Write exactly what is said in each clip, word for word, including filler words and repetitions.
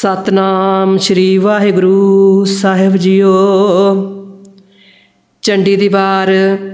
सतनाम श्री वाहिगुरु साहिब जीओ। चंडी दी वार।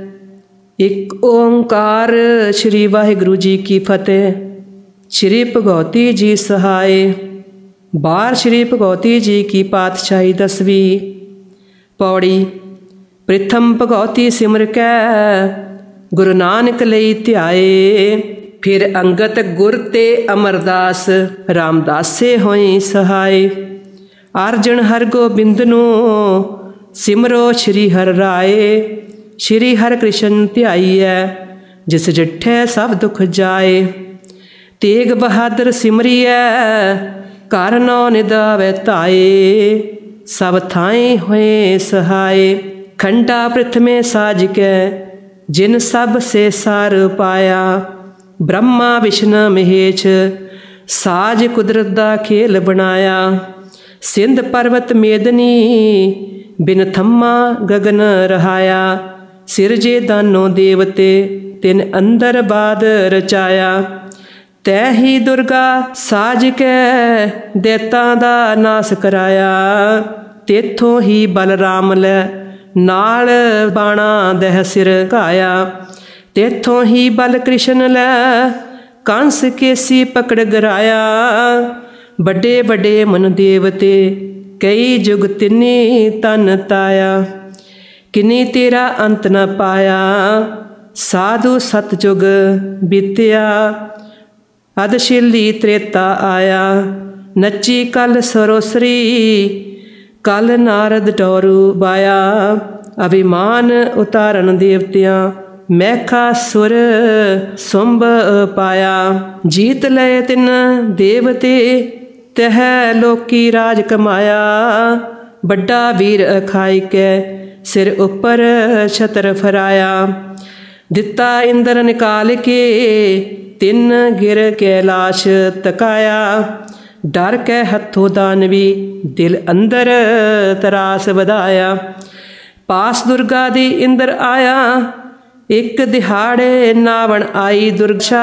एक ओंकार श्री वाहिगुरु जी की फतेह। श्री भगवती जी सहाय। बार श्री भगवती जी की पातशाही दसवीं। पौड़ी। प्रथम भगवती सिमर कै गुरु नानक लई ध्याए। फिर अंगत गुर ते अमरदास रामदासे होई सहाय। अर्जन हर गोबिंद नूं सिमरो श्री हर राय। श्री हर कृष्ण ध्याईऐ जिस जिठे सब दुख जाए। तेग बहादुर सिमरिऐ कर नौ निदावे ताए। सब थाई होए सहाय। खंडा प्रथमे साज के जिन सब से सार पाया। ब्रह्मा विष्णु महेश साज कुदरत दा खेल बनाया। सिंध पर्वत मेदनी बिन थम्मा गगन रहाया। सिरजे दानो देवते तिन अंदर बाद रचाया। तै ही दुर्गा साज के दैतां दा नास कराया। तेथों ही बलराम लै नाल बाणा दह सिर घाया। तेथों ही बल कृष्ण लै कंस केसी पकड़ गराया। बड़े बड़े मन देवते कई जुग तिन्नी तन ताया। किन्नी तेरा अंत न पाया। साधु सतजुग बीत्या अधशीली त्रेता आया। नची कल सरोसरी कल नारद टोरू बाया। अभिमान उतारन देवतियां मैखा सुर सुंभ पाया। जीत लय तिन देवते तह लोकी राज कमाया। बड़ा वीर अखाई के सिर उपर छतर फराया। दिता इंद्र निकाल के तिन गिर कैलाश तकाया। डर के हथों दानवी दिल अंदर तरास वधाया। पास दुर्गा दी इंद्र आया एक दिहाड़े नावण आई दुर्गा।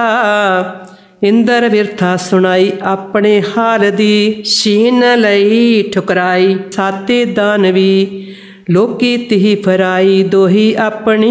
इंद्र विरथा सुनाई अपने हाल दी। शीन लई ठुकराई साते दानवी लोकी तिही फराई। दोही अपनी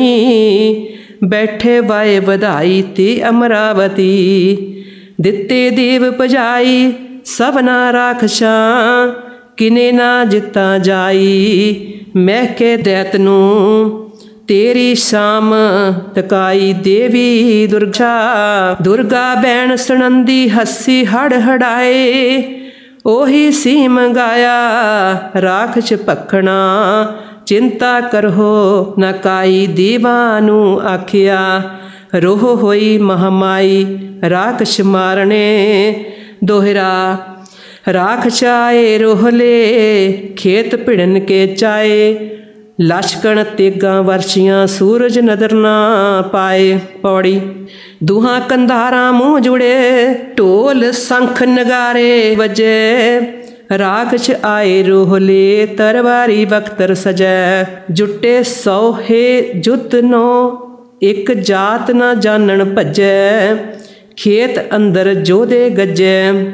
बैठे वाए बधाई ते अमरावती। दिते देव पजाई सबना राखशां किने ना जिता जाई। महके दैत नूं तेरी शाम तकाई देवी दुर्गा। दुर्गा बैण सनंदी हसी हड़ हड़ाए। ओही सीम गाया राखश पखना। चिंता करहो न काई दीवानू आखिया। रोह होई महामाई राखश मारने। दोहरा राखश आए रोहले खेत भिड़न के चाए। लश्कण तेगा वर्षियां सूरज नदर ना पाए। पौड़ी। दूहां कंधारा मुँह जुड़े ढोल शंख नगारे बजे। राखश आए रोहले तरवारी बख्तर सजै। जुटे सौहे जुत नो एक जात ना जानन भजै। खेत अंदर जोधे गजै।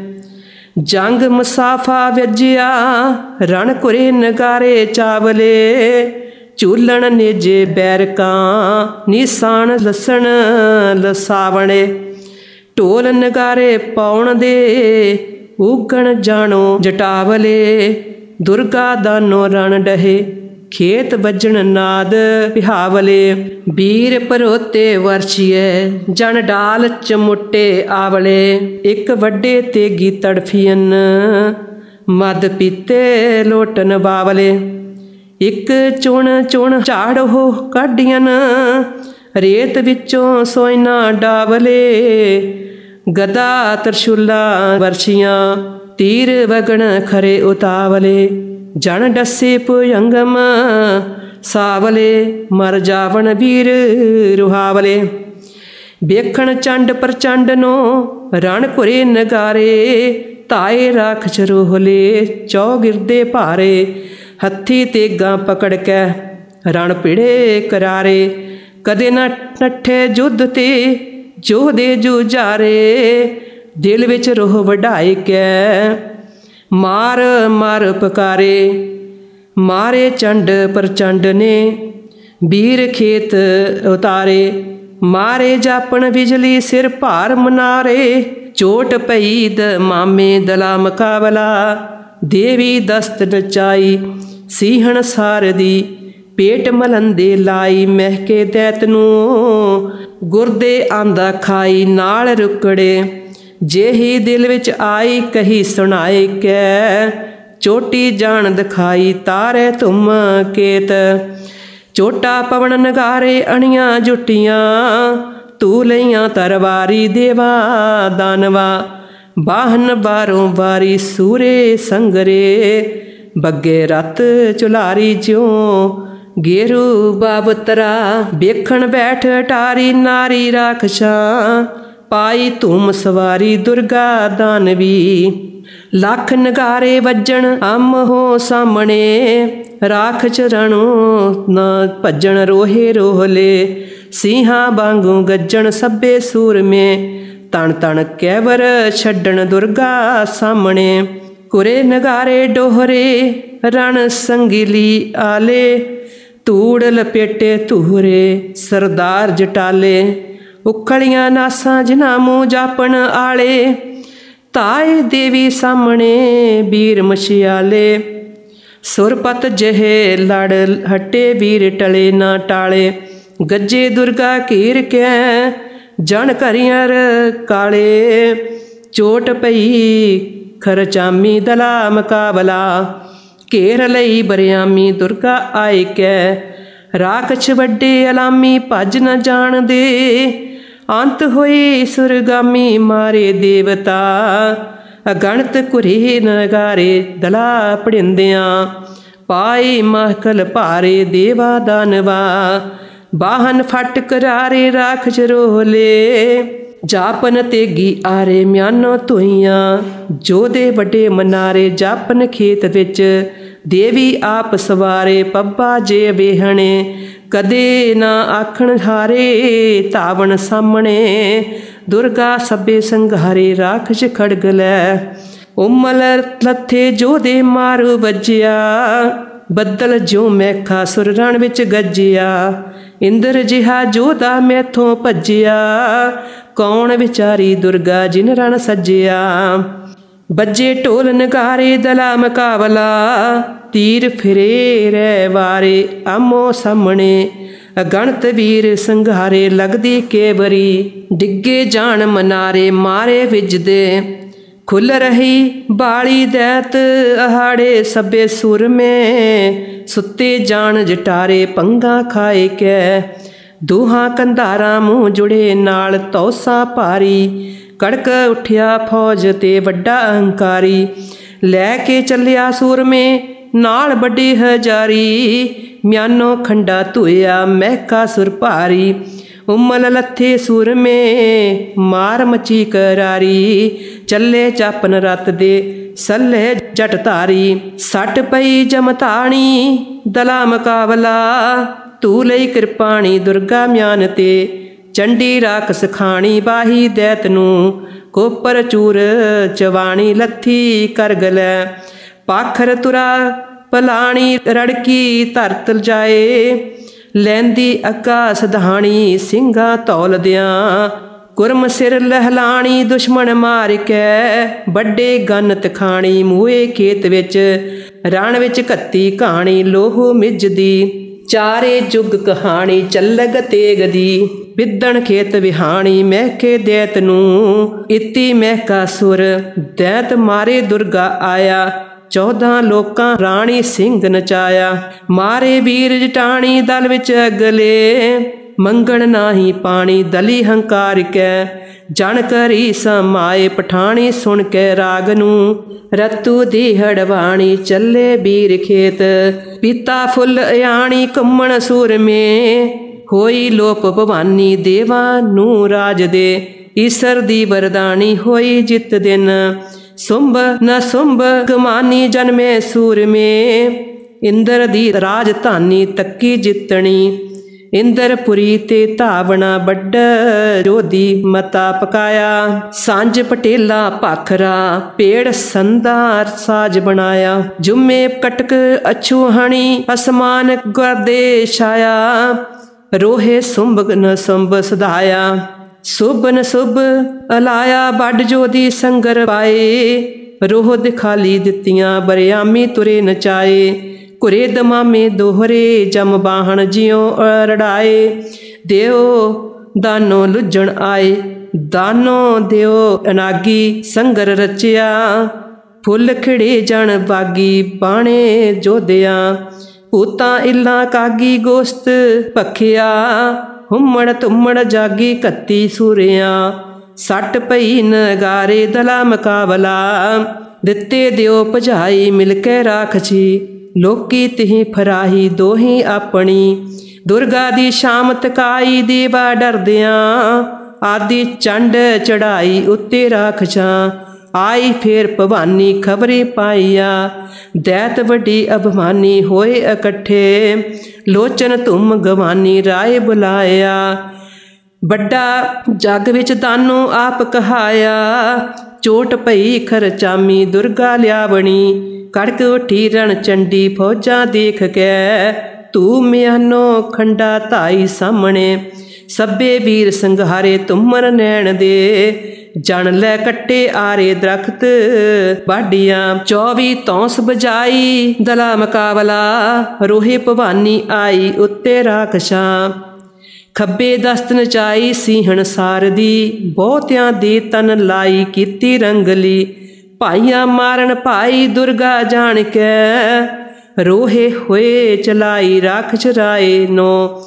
जंग मुसाफा व्यजिया रण कुरे नगारे चावले। झूलन नेजे बैरकां निशान लसन लसावणे। ढोल नगारे पाउण दे उगण जानो जटावले। दुर्गा दानो रण डहे खेत बजन नाद पिहावले। वीर परोते वर्षिए जन डाल चमुटे आवले। एक वड्डे तेगी तड़फियन मद पीते लोटन बावले। एक चुण चुण झाड़ो काढ़ियन रेत विचों सोयना डावले। गदा तरशूला वर्षियां तीर वगण खरे उतावले। जन डसे पुयंगम सावले मर जावन वीर रुहावले। बेखण चंड प्रचंड नो रण कुरे नगारे। ताए राखश रोहले चौ गिरदे भारे। हथी तेगा पकड़ के रण भिड़े करारे। कदे न नठे जुद्ध ते जोधे जुजारे। दिल विच रोह वढाई के मार मार पुकारे, मारे चंड प्रचंड ने, वीर खेत उतारे, मारे जापन बिजली सिर भार मनारे। चोट पई द मामे दला मुकाबला, देवी दस्त नचाई सीहण सारदी। पेट मलंदे लाई महके दैत नूं, गुरदे आंदा खाई नाल रुकड़े। जेही दिल विच आई कही सुनाए कै, चोटी जान दिखाई तारे तुम केत। चोटा पवन नगारे अणियां जुटियां, तू लईयां तरवारी देवा दानवा। बाहन बारों बारी सूरे संगरे, बग्गे रत चुलारी ज्यों गेरू बाबतरा। बेखण बैठ अटारी नारी राखशां, पाई धूम सवारी दुर्गा दानवी। लख नगारे वजन अम हो सामने, राख चरणों न भजन रोहे रोहले। सिंहा वांगू गज्जण सभे सूर में, तन तन कैवर छड्डण दुर्गा सामने। कुरे नगारे डोहरे रण संगीली आले, तूड़ लपेटे तुहरे सरदार जटाले। उखड़ियां नासां जिन्हां मूँह जापन आले, ताए देवी सामने वीर मछियाले। सुरपत जहे लड़ हटे वीर टले ना टाले। गज्जे दुर्गा कीर कै जन करियर काले। चोट पई खरचामी दला मुकाबला, घेर लई बरियामी दुर्गा आए कै। राखछ वड्डे अलामी भज न जान दे, अंत होए सुरगामी मारे देवता। अगणत कुरे नगारे दला पड़िंदियां, पाए महकल भारे देवा दानवा। बाहन फट करारे राखछ रोहले, जापन तेगी आरे म्यानो धोइयां। जोधे वड्डे मनारे जापन खेत विच, देवी आप सवारे पब्बा जे वेहणे। कदे ना आखण हारे धावन सामणे, दुर्गा सभे संघारे राखछ खड़ग लै। उमल लथे जोधे मारू वज्जिया, बदल ज्यों मैखा सुर रण विच गज्जिया। इंद्र जिहा जोधा मैथों भज्जिया, कौन विचारी दुर्गा जिन रण सज्जिया। बज्जे ढोल नगारे दला मुकाबला, तीर फिरे रै वारे आमो सामने। अगणत वीर संघारे लगदी केवरी, डिगे जान मनारे मारे विजदे। खुल रही बाली दैत अहाड़े सभे सुर में, सुते जान जटारे पंगा खाए कै। दूहां कंधारा मूँह जुड़े नाल तौसा भारी, कड़क उठिया फौज ते वड्डा अहंकारी। लैके चलिया सूर में नाल बड़े हजारी, म्यानो खंडा धोया महका सुर भारी। उमल लथे सुर में मार मची करारी, चले चापन रत दे सल्ले जट धारी। सट पई जमताणी दला मुकाबला, तू लई कृपाणी दुर्गा म्यान ते। चंडी राख सखाणी बाही दैत नूं, कोपर चूर चवाणी लथी करगलै। पाखर तुरा पलाणी रड़की धरत जाए, लैंदी अग्गा सधाणी सिंघा तौल दियां। कुरम सिर लहलाणी दुश्मन मार कै, बड्डे गन तखाणी मूए खेत विच। रण विच कत्ती कहानी लोहो मिजदी, चारे जुग कहानी चलग तेग दी। विदण खेत विहाणी महके दैत नूं, इति महका सुर दैत मारे दुर्गा आया। चौदह लोकां राणी सिंह नचाया, मारे वीर जटाणी दल विच अगले। मंगण नाही पानी दली हंकार कै, जन करी समाए पठाणी सुन कै राग नूं। रतु दी हड़वाणी चले वीर खेत, पीता फुल अयाणी कम्मण सूर में। होई लोप भवानी देवा नूं राज दे, ईसर दी वरदानी होई जित दिन। सुंभ न सुंभ गमानी जन्मे सूर में, इंद्र दी राजधानी तक्की जितनी। इंद्रपुरी ते धावना बड्ड जोधी मता पकाया। सांझ पटेला भाखरा पेड़ संदार साज बनाया। जुम्मे कटक अछू हणी आसमान गर्दे छाया। रोहे सुंभ न सुंभ सधाया। सुभ न सुभ अलाया बड जोधी संगर पाए। रोह दिखाली दित्तियां बरियामी तुरे नचाए। कुरे दमामे दोहरे जम बाहन जियों अरड़ाए। देओ दानो लुझण आए दानो देओ अनागी संगर रचिया। फुल खिड़े जन बागी बाणे जोधिया। भूतां इल्लां कागी गोश्त भखिया। हुम्मड़ तुम्मड़ जागी कत्ती सूरियां। सट पई नगारे दला मुकाबला। दित्ते दिओ भजाई मिलके राखछी। लोकी तिही फराही दोही अपनी। दुर्गा दी शाम तकाई देवा डरदियां। आदि चंड चढ़ाई उत्ते राखछां। आई फिर भवानी खबरे पाईया। दैत वड्डी अभिमानी होए इकट्ठे। लोचन तुम गवानी राय बुलाया। बड़ा जग विच दानो आप कहाया। चोट पई खरचामी दुर्गा लियावणी। कड़क उठी रण चंडी फौजा देख के। तू म्यानो खंडा धाई सामने। सब्बे वीर संघारे तुमर नैण दे। जन लै कट्टे आरे दरख्त बाडियां। चौबी तौंस बजाई दला मुकाबला। रोहे भवानी आई उत्ते राखछां। खब्बे दस्त नचाई सीहण सारदी। बहुतियां दे तन लाई कीती रंगली। भाइयां मारन भाई दुर्गा जान के। रोहे होए चलाई राखछ राए नो।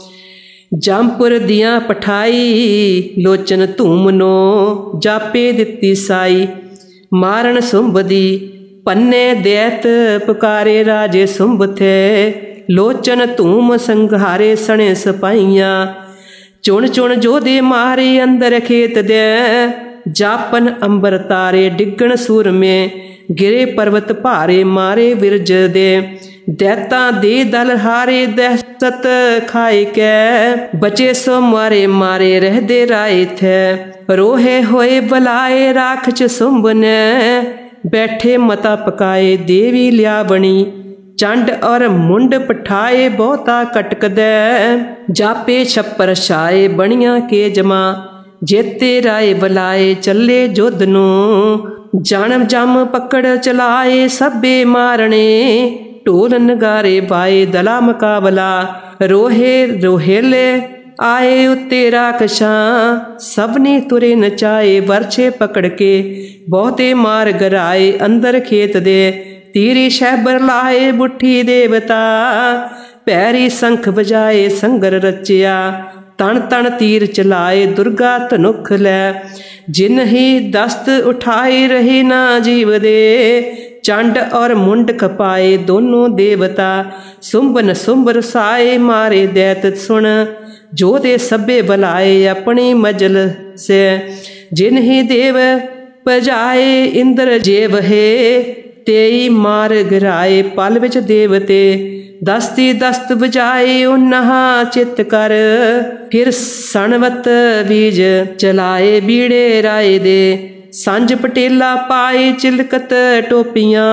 जामपुर दियां पठाई लोचन धूम नो। जापे दित्ती साई मारन सुंभ दी। पन्ने दैत पुकारे राजे सुंभ थे। लोचन धूम संघारे सने सिपाहियां। चुन चुन जोधे मारे अंदर खेत दे। जापन अंबर तारे डिगण सूर में। गिरे पर्वत भारे मारे विरज दे। दैता दे दल हारे दहशत खाए के। बचे सो मारे मारे रहदे राय थे। रोहे होए बलाए राखच सुंभ ने। बैठे मता पकाए देवी लियावणी। चंड और मुंड पठाए बहुता कटक दे। जापे छप्पर छाए बणियां के जमा। जेते राय बलाए चले जुद्ध नू। जन जम पकड़ चलाए सब्बे मारने। ढोल नगारे पाए दला मुकाबला। रोहे रोहेले आए उत्ते राखछां। सबने तुरे नचाए बरछे पकड़ के। बहुते मार गराए अंदर खेत दे। तीरी शैबर लाए बुठी देवता। पैरी शंख बजाए संगर रचिया। तन तन तीर चलाए दुर्गा धनुख लै। जिन ही दस्त उठाए रहे ना जीव दे। चंड और मुंड खपाए दोनों देवता। सुंभ न सुंभ रसाए मारे दैत सुन। जोधे सब्बे बलाए अपनी मजल से। जिन ही देव पजाए इंद्र जेव है। तेई मार गिराए पल विच देवते। दस्ती दस्त बजाए उन्हा चित कर। फिर सनवत बीज चलाए बीड़े राय दे। सांझ पटेला पाए चिलकत टोपियां।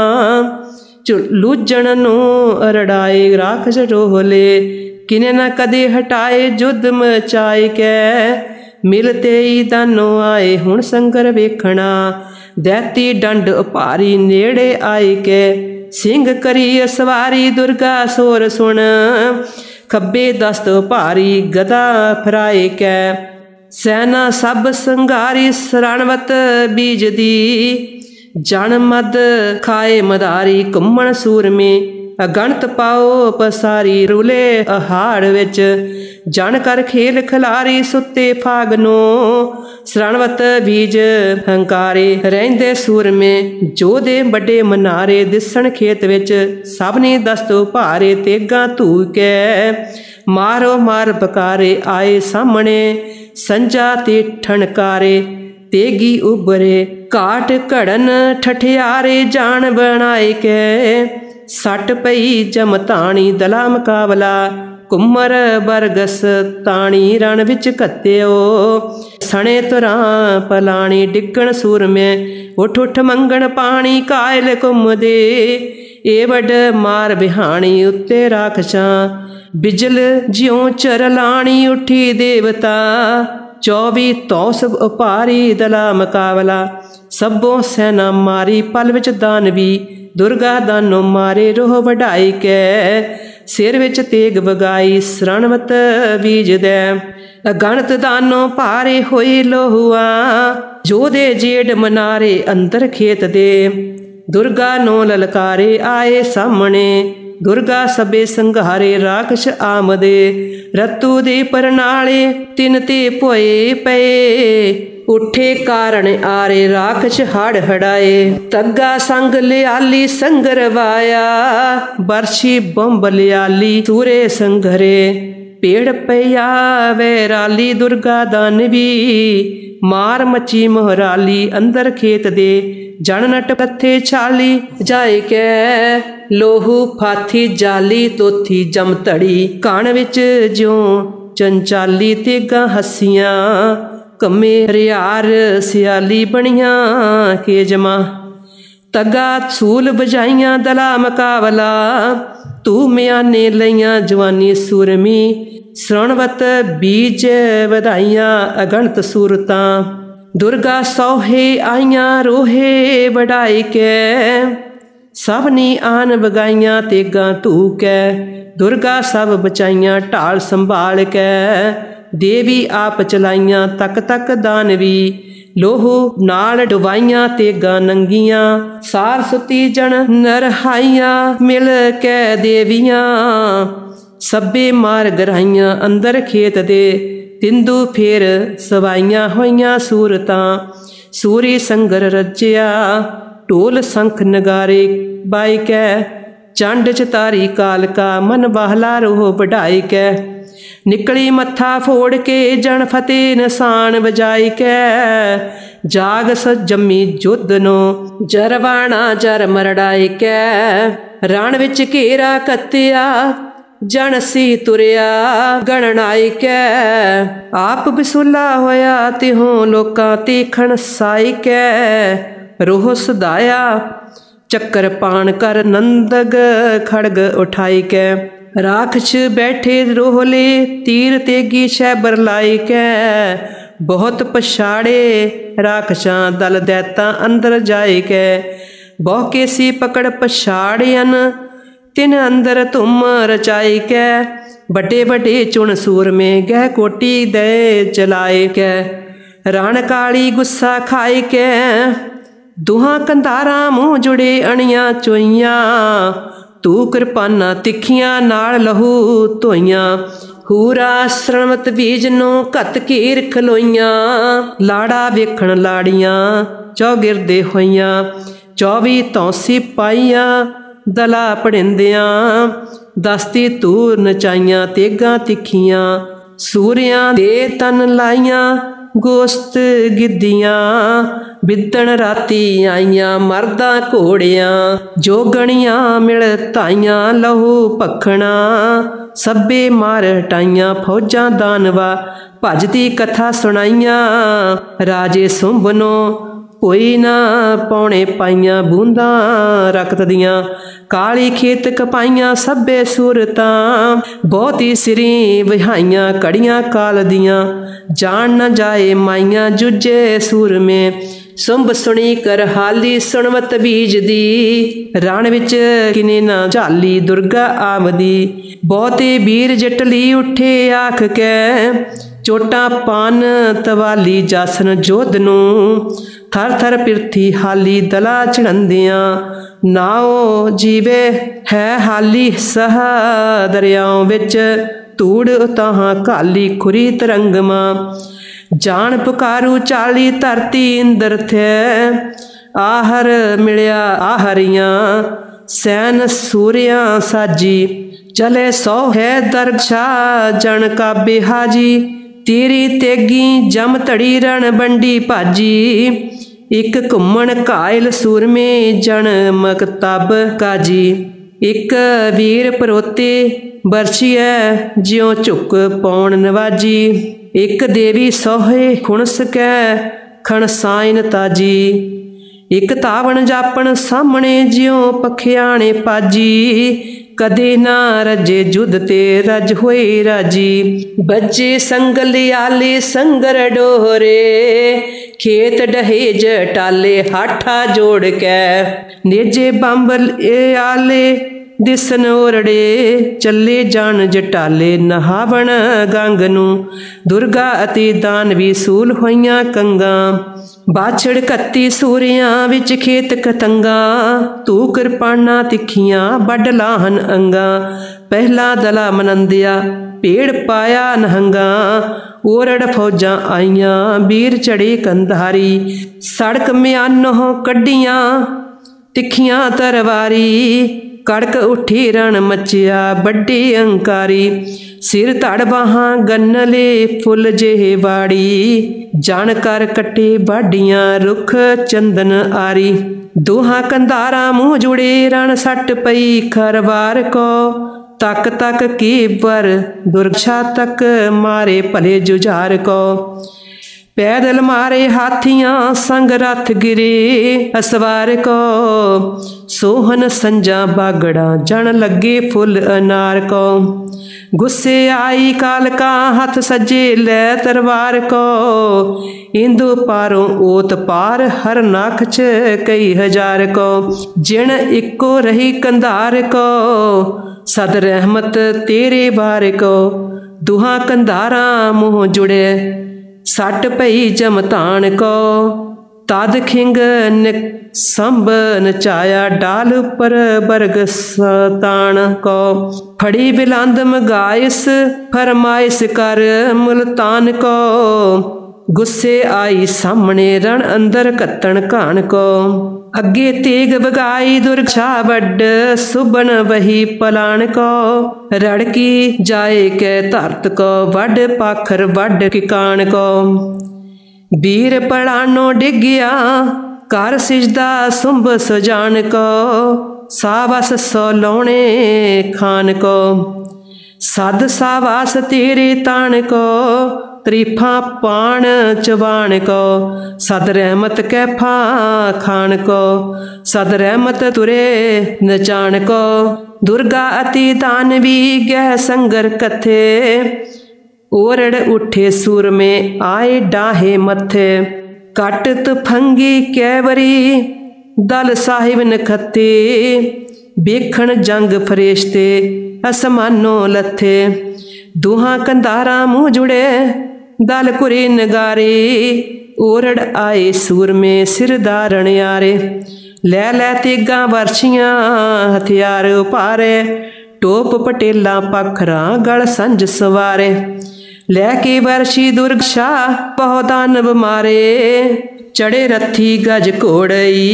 लूजण नू अरड़ाए राखछ रोहले। किने न कदे हटाए जुद्ध मचाए के। मिलते ही दानो आए हुण संगर वेखणा। दैती डंड उपारी नेड़े आए के। सिंह करी सवारी दुर्गा सोर सुन। खब्बे दस्त उपारी गदा फराए के। सैना सब संगारी सरणवत बीज दी। जन मद खाए मदारी घुमण सूर में। अगणत पाओ पसारी रुले अहाड़ विच। जन कर खेल खिलारी सुते फागनो। सरणवत बीज हंकारे रहिंदे सूर में। जोधे बड़े मनारे दिसण खेत विच। सबने दस्त भारे तेगा धू के। मारो मार बकारे आए सामने। संजा ते ठणकारे तेगी उबरे। काट घड़न ठठियारे जान बनाए के। सट पई जमतानी दला मुकाबला। ਘੁੰਮਰ ਬਰਗਸ ਤਾਣੀ ਰਣ ਵਿੱਚ ਘੱਤਿਓ। ਸਣੇ ਤੁਰਾਂ ਪਲਾਣੀ ਡਿੱਗਣ ਸੂਰਮੇ, ਉੱਠ ਉੱਠ ਮੰਗਣ ਪਾਣੀ ਕਾਇਲ ਘੁੰਮਦੇ। ਏ ਵੱਡ ਮਾਰ ਬਿਹਾਣੀ ਉੱਤੇ ਰਾਖਸ਼ਾਂ, ਬਿਜਲ ਜਿਉਂ ਚਰਲਾਣੀ ਉੱਠੀ ਦੇਵਤਾ। ਚੌਵੀ ਤੌਸ ਉਪਾਰੀ ਦਲਾ ਮੁਕਾਬਲਾ, ਸਭੋਂ ਸੈਨਾ ਮਾਰੀ ਪਲ ਵਿੱਚ ਦਾਨਵੀ। ਦੁਰਗਾ ਦਾਨੋ ਮਾਰੇ ਰੋਹ ਵਢਾਈ ਕੈ, ਸਿਰ ਵਿੱਚ ਤੇਗ ਵਗਾਈ ਸਰਣਵਤ ਬੀਜਦੈ। ਅਗਣਤ ਦਾਨੋ ਭਾਰੇ ਹੋਈ ਲੋਹੁਆ, ਜੋਧੇ ਜੇਡ ਮਨਾਰੇ ਅੰਦਰ ਖੇਤ ਦੇ। ਦੁਰਗਾ ਨੋ ਲਲਕਾਰੇ ਆਏ ਸਾਹਮਣੇ, ਦੁਰਗਾ ਸਭੇ ਸੰਘਾਰੇ ਰਾਖਸ਼ ਆਮਦੇ। ਰਤੂ ਦੇ ਪਰਨਾਲੇ ਤਿਨ ਤੇ ਭੋਏ ਪਏ, ਉੱਠੇ ਕਾਰਣ ਆਰੇ ਰਾਖਸ਼ ਹੜ ਹੜਾਏ। ਤੱਗਾ ਸੰਗ ਲਿਆਲੀ ਸੰਗਰ ਵਾਇਆ, ਬਰਸ਼ੀ ਬੰਬ ਲਿਆਲੀ ਸੂਰੇ ਸੰਘਰੇ। ਪੇੜ ਪਈਆ ਵੈਰਾਲੀ ਦੁਰਗਾ ਦਾਨਵੀ, ਮਾਰ ਮਚੀ ਮੋਹਰਾਲੀ ਅੰਦਰ ਖੇਤ ਦੇ। ਜਣ ਨਟ ਪੱਥੇ ਛਾਲੀ ਜਾਏ ਕੈ, ਲੋਹੂ ਫਾਥੀ ਜਾਲੀ ਤੋਥੀ ਜਮ ਧੜੀ। ਕਣ ਵਿੱਚ ਜਿਉਂ ਚੰਚਾਲੀ ਤੇਗਾਂ ਹੱਸੀਆਂ, ਕੰਮੇ ਰਿਆਰ ਸਿਆਲੀ ਬਣੀਆਂ ਕੇ ਜਮਾ। ਤੱਗਾ ਸੂਲ ਵਜਾਈਆਂ ਦਲਾ ਮੁਕਾਬਲਾ, ਤੂੰ ਮਿਆਨੇ ਲਈਆਂ ਜਵਾਨੀ ਸੂਰਮੀ। ਸਰਣਵਤ ਬੀਜ ਵਧਾਈਆਂ ਅਗਣਤ ਸੂਰਤਾਂ, ਦੁਰਗਾ ਸੋਹੇ ਆਈਆਂ ਰੋਹੇ ਵਢਾਈ ਕੈ। ਸਭ ਨੀ ਆਨ ਵਗਾਈਆਂ ਤੇਗਾਂ ਧੂ ਕੈ, ਦੁਰਗਾ ਸਭ ਬਚਾਈਆਂ ਢਾਲ ਸੰਭਾਲ ਕੈ। ਦੇਵੀ ਆਪ ਚਲਾਈਆਂ ਤੱਕ ਤੱਕ ਦਾਨਵੀ, ਲੋਹੂ ਨਾਲ ਡੁਬਾਈਆਂ ਤੇਗਾਂ ਨੰਗੀਆਂ। ਸਾਰ ਸੁਤੀ ਜਣ ਨਰਹਾਈਆਂ ਮਿਲ ਕੈ ਦੇਵੀਆਂ, ਸਭੇ ਮਾਰ ਗਰਾਈਆਂ ਅੰਦਰ ਖੇਤ ਦੇ। ਤਿੰਦੂ ਫੇਰ ਸਵਾਈਆਂ ਹੋਈਆਂ ਸੂਰਤਾਂ, ਸੂਰੀ ਸੰਗਰ ਰਚਿਆ ਢੋਲ ਸੰਖ ਨਗਾਰੇ ਬਾਈ ਕੈ। ਚੰਡ ਚਤਾਰੀ ਕਾਲਕਾ ਮਨ ਬਾਹਲਾ ਰੋਹ ਵਢਾਈ ਕੈ। ਨਿਕਲੀ ਮੱਥਾ ਫੋੜ ਕੇ ਜਣ ਫਤਿਹ ਨਿਸ਼ਾਨ ਵਜਾਈ ਕੈ। ਜਾਗ ਸ ਜੰਮੀ ਜੁੱਧ ਨੂੰ ਜਰਵਾਣਾ ਜਰ ਮਰੜਾਈ ਕੈ। ਰਣ ਵਿੱਚ ਘੇਰਾ ਕੱਤਿਆ ਜਣ ਸੀ ਤੁਰਿਆ ਗਣਨਾਈ ਕੈ। ਆਪ ਬਿਸੁਲਾ ਹੋਇਆ ਤਿਹੋਂ ਲੋਕਾਂ ਤੀਖਣ ਸਾਈ ਕੈ। ਰੋਹ ਸਦਾਇਆ ਚੱਕਰ ਪਾਣ ਕਰ ਨੰਦਗ ਖੜਗ ਉਠਾਈ ਕੈ। ਰਾਖਸ਼ ਬੈਠੇ ਰੋਹਲੇ ਤੀਰ ਤੇਗੀ ਸ਼ੈਬਰ ਲਾਈ ਕੈ। ਬਹੁਤ ਪਛਾੜੇ ਰਾਖਸ਼ਾਂ ਦਲ ਦੈਤਾਂ ਅੰਦਰ ਜਾਏ ਕੈ। ਬਹੁ ਕੇ ਸੀ ਪਕੜ ਪਛਾੜਿਅਨ ਤਿਨ ਅੰਦਰ ਧੁੰਮ ਰਚਾਈ ਕੈ। ਵੱਡੇ ਵੱਡੇ ਚੁਣ ਸੂਰਮੇ ਗਹਿ ਕੋਟੀ ਦੇ ਚਲਾਏ ਕੈ। ਰਣ ਕਾਲੀ ਗੁੱਸਾ ਖਾਈ ਕੈ। ਦੁਹਾਂ ਕੰਧਾਰਾਂ ਮੂੰਹ ਜੁੜੇ ਅਣੀਆਂ ਚੋਈਆਂ। ਤੂੰ ਕਿਰਪਾਨਾਂ ਤਿੱਖੀਆਂ ਨਾਲ ਲਹੂ ਧੋਈਆਂ। ਹੂਰਾ ਸਰਣਵਤ ਬੀਜ ਨੂੰ ਘੱਤ ਘੇਰ ਖਲੋਈਆਂ। ਲਾੜਾ ਵੇਖਣ ਲਾੜੀਆਂ ਚੌਗਿਰਦੇ ਹੋਈਆਂ। ਚੌਵੀ ਤੌਂਸੀ ਪਾਈਆਂ ਦਲਾ ਪੜਿੰਦਿਆਂ। ਦਸਤੀ ਤੂਰ ਨਚਾਈਆਂ ਤੇਗਾਂ ਤਿੱਖੀਆਂ। ਸੂਰਿਆਂ ਦੇ ਤਨ ਲਾਈਆਂ ਗੋਸਤ ਗਿੱਦੀਆਂ। ਬਿੱਦਣ ਰਾਤੀ ਆਈਆਂ ਮਰਦਾਂ ਘੋੜਿਆਂ। ਜੋਗਣੀਆਂ ਮਿਲ ਧਾਈਆਂ ਲਹੂ ਭਖਣਾ। ਸਭੇ ਮਾਰ ਹਟਾਈਆਂ ਫੌਜਾਂ ਦਾਨਵਾ। ਭਜਦੀ ਕਥਾ ਸੁਣਾਈਆਂ ਰਾਜੇ ਸੁੰਭ ਨੂੰ। ਕੋਈ ਨਾ ਪੌਣੇ ਪਾਈਆਂ ਬੂੰਦਾਂ ਰਕਤ ਦੀਆਂ। ਕਾਲੀ ਖੇਤ ਕਪਾਈਆਂ ਸਭੇ ਸੂਰਤਾਂ। ਬਹੁਤੀ ਸਿਰੀ ਵਿਹਾਈਆਂ ਕੜੀਆਂ ਕਾਲ ਦੀਆਂ। ਜਾਣ ਨਾ ਜਾਏ ਮਾਈਆਂ ਜੁਝੇ ਸੂਰਮੇ। ਸੁੰਭ ਸੁਣੀ ਕਰ ਹਾਲੀ ਸੁਣਵਤ ਬੀਜ ਦੀ। ਰਣ ਵਿੱਚ ਕਿਨੇ ਨਾ ਝਾਲੀ ਦੁਰਗਾ ਆਮਦੀ। ਬਹੁਤੇ ਵੀਰ ਜਟਲੀ ਉੱਠੇ ਆਖ ਕੈ। ਚੋਟਾਂ ਪਾਨ ਤਵਾਲੀ ਜਾਸਨ ਜੋਧ ਨੂੰ। ਥਰ ਥਰ ਪਿਰਥੀ ਹਾਲੀ ਦਲਾ ਚੜੰਦਿਆਂ। ਨਾਓ ਜੀਵੇ ਹੈ ਹਾਲੀ ਸਹ ਦਰਿਆਓਂ ਵਿੱਚ। ਧੂੜ ਉਤਾਹਾਂ ਕਾਲੀ ਖੁਰੀ ਤਰੰਗਮਾਂ। ਜਾਣ ਪੁਕਾਰੂ ਚਾਲੀ ਧਰਤੀ ਇੰਦਰ ਥੈ। ਆਹਰ ਮਿਲਿਆ ਆਹਰੀਆਂ ਸੈਨ ਸੂਰਿਆਂ ਸਾਜੀ। ਚਲੇ ਸੋ ਹੈ ਦਰਸ਼ਾ ਜਣ ਕਾਬੇ ਹਾਜੀ। ਤੇਰੀ ਤੇਗੀ ਜਮ ਧੜੀ ਰਣ ਬੰਡੀ ਭਾਜੀ। ਇੱਕ ਘੁੰਮਣ ਕਾਇਲ ਸੂਰਮੇ ਜਣ ਮਕਤਬ ਕਾਜੀ। एक वीर परोते बरछिया ज्यों झुक पौण नवाजी। एक देवी सोहे खुणस कै खण साइन ताजी। एक तावण जापण सामने ज्यों पखियाणे पाजी। कदे ना रजे जुद ते रज होए राजी। बजे संगल आले संगर डोहरे खेत डहेज टाले हाठा जोड़ कै। नेजे बंबल ए आले दिसन ओरड़े चले जान जटाले नहावण गंग नूं। दुर्गा अति दानवी सूल होइयां कंगा। बाछड़ कत्ती सूरियां विच खेत कतंगा। तू किरपाना तिखियां बड लाहन अंगा। पहला दला मनंदिया पेड़ पाया नहंगा। ओरड़ फौजां आईयां वीर चढ़े कंधारी। सड़क म्यानों कड्डियां तिखियां तरवारी। कड़क उठी रण मचिया बड़ी अंकारी। सिर धड़ बाहां गन्नले फुल जेहे वाड़ी। जान कर कट्टे बाडियां रुख चंदन आरी। दोहां कंधारा मुँह जुड़े रण सट पई खरवार को। तक तक की बर दुर्गा तक मारे भले जुझार को। पैदल मारे हाथियां संग रथ गिरे असवार को। सोहन संजा बागड़ा जन लगे फुल अनार को। गुस्से आई कालका हथ सजे लै तरवार को। इंदु पारों ओत पार हर नाख च कई हजार को। जिण इको रही कंधार को सद रहमत तेरे बार को। दुहा कंधारा मुँह जुड़े सट पई जमतान को। तद खिंग संभ नचाया डाल पर बरग सतान को। फड़ी बिलांदम गायस फरमाइश कर मुल्तान को। गुस्से आई सामने रण अंदर कत्तन कान को। अगे तेग बगाई दुर्गा वड सुबन वही पलान को। रड़की जाए के धरत को वड पाखर वड किकान को। वीर पड़ानो डिग्या कर सिजदा सुंभ सजान को। सावस सौ लौणे खान को। सद सावास तेरे तान को। त्रिफा पान चवान को। सद रहमत कैफा खान को। सद रहमत तुरे नचान को। दुर्गा अति दानवी गह संगर कथे। ओरड़ उठे सुर में आए डाहे मथे। कट तुफंगी कैवरी दल साहिब नखते। बेखण जंग फरेश्ते असमानो लथे। दुहा कंधारा मुँह जुड़े दल कुरे नगारे। ओरड़ आए सूर में सिर दारण यारे। लै लै तेगा वर्षियां हथियार उपारे। टोप पटेला पखरा गल संज सवारे। लैके वर्षी दुर्गा बहु दानव मारे। चढ़े रथी गज घोड़ई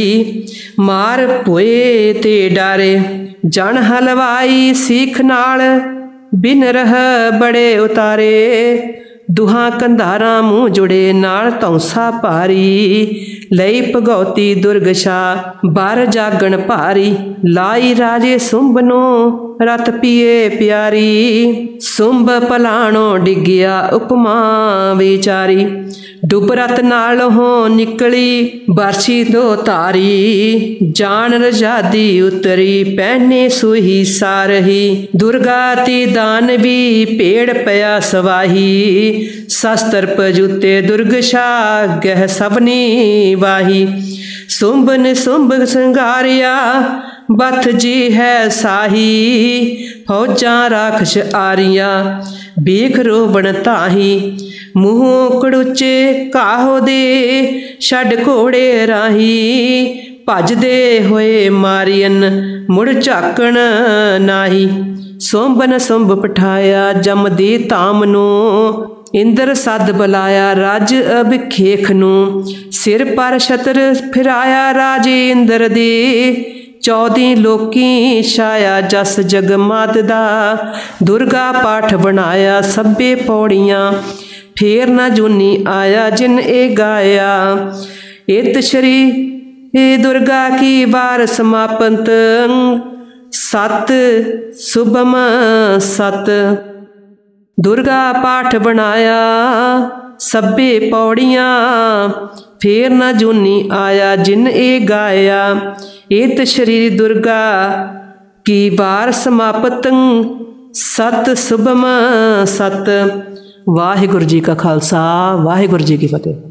मार पोए ते डारे। जन हलवाई सीख नाल बिन रह बड़े उतारे। दुहा कंधारा मुँह जुड़े नाल तौसा भारी। लई भगौती दुर्गशा बार जागण भारी। लाई राजे सुंभ नो रत पिए प्यारी। सुंभ पलाणो डिग्या उपमा विचारी। डुब रत नाल हो निकली बरछी दो तारी। जान रजादी उतरी पहने सुही सारही। दुर्गा ती दानवी पेड़ पया सवाही। शस्त्र पजूते दुर्गशा गह सबनी वाही। सुंभ ने सुंभ संगारिया बथ जी है साही। फौजा राखश आरिया बेख रोवण ताही। मुँह कड़ुचे काहो दे छड़ घोड़े राही। भजदे होए मारियन मुड़ झाकण नाही। सुंभ न सुंभ पठाया जमदी ताम नू। इंद्र सद बुलाया राज अभिखेख नू। सिर पर छत्र फिराया राजे इंद्र दे। चौदी लोकी छाया जस जगमात दा। दुर्गा पाठ बनाया सभे पौड़ियां। फेर न जूनी आया जिन ए गाया। इत श्री दुर्गा की बार समापंत सत सुभम सत। दुर्गा पाठ बनाया सब्बे पौड़ियाँ, फेर न जूनी आया जिन ए गाया। एत शरीर दुर्गा की वार समापत, सत सुभम सत। वाहिगुरु जी का खालसा, वाहिगुरु जी की फतेह।